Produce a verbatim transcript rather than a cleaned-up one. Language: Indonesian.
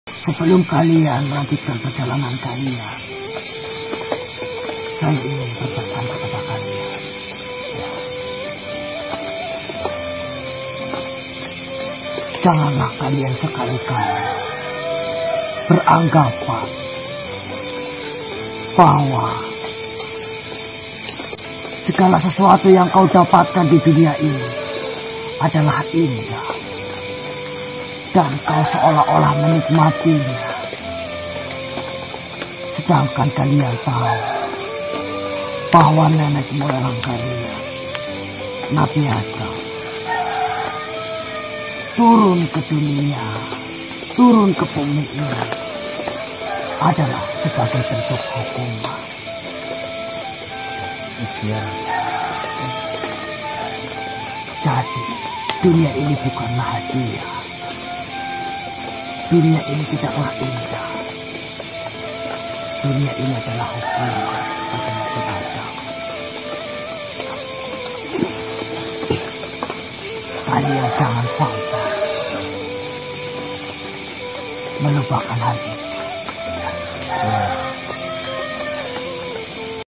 Sebelum kalian melanjutkan perjalanan kalian, saya ingin berpesan kepada kalian. Janganlah kalian sekali-kali beranggapan bahwa segala sesuatu yang kau dapatkan di dunia ini adalah indah dan kau seolah-olah menikmatinya, sedangkan kalian tahu bahwa nenek moyang kalian, Nabi Adam, turun ke dunia, turun ke bumi ini adalah sebagai bentuk hukuman. Ya. Jadi dunia ini bukanlah hadiah. Dunia ini tidaklah indah. Dunia ini adalah hukuman pada Nabi Adam. Kalian jangan sampai melupakan hal itu.